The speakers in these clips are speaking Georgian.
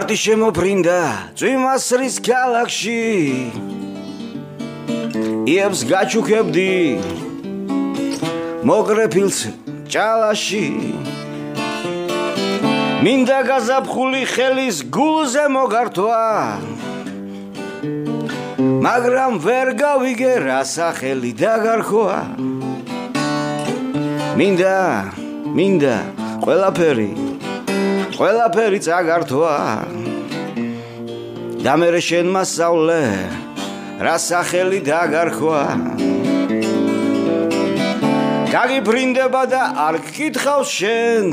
მარტი შემოფრინდა წვიმასრის ქალაქში იებს გაჩუქებდი მოკრეფილს ჭალაში მინდა გაზაფხული ხელის გულზე მოგართვა მაგრამ ვერ გავიგე რა სახელი დაგარქვა მინდა ყველაფერი წაგართვა და მე შენ მასავლე რა სახელი დაგარქვა გაგიფრინდება და არ გკითხავს შენ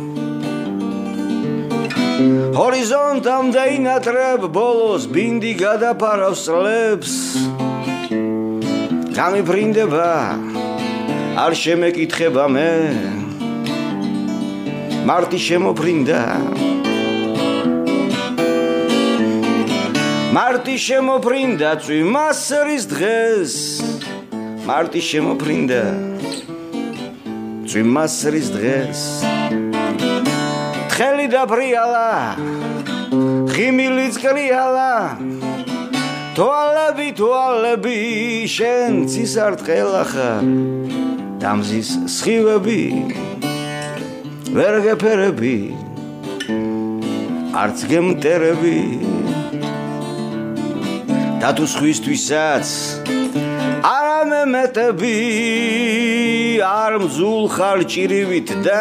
ჰორიზონტამდე ინატრებ ბოლოს ბინდი გადაფარავს წლებს გამიფრინდება არ შემეკითხება მე მარტი შემოფრინდა მარტი შემოფრინდა წვიმასრის დღეს მარტი შემოფრინდა წვიმასრის დღეს თხელი დაფრიალა ღიმილიც კრიალა თვალები შენ ცისარტყელა ხარ დამზის სხივები ვერ გეფერები არც გემტერები და თუ სხვისთვისაც არ ამემეტები არ მზულ ხარ ჭირივით და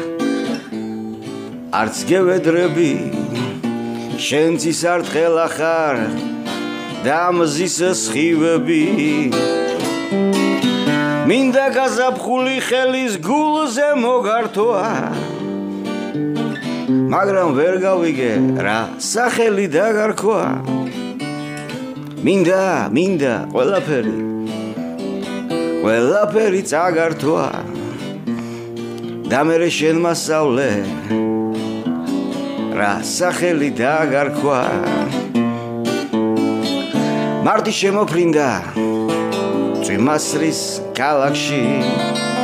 არც გევედრები შენ ცისარტყელა ხარ დამზის სხივები მინდა გაზაფხული ხელის გულზე მოგართვა მაგრამ ვერ გავიგე რა სახელი დაგარქვა მინდა ყველაფერი წაგართვა და მე შენ მასავლე რა სახელი დაგარქვა მარტი შემოფრინდა წვიმასრის ქალაქში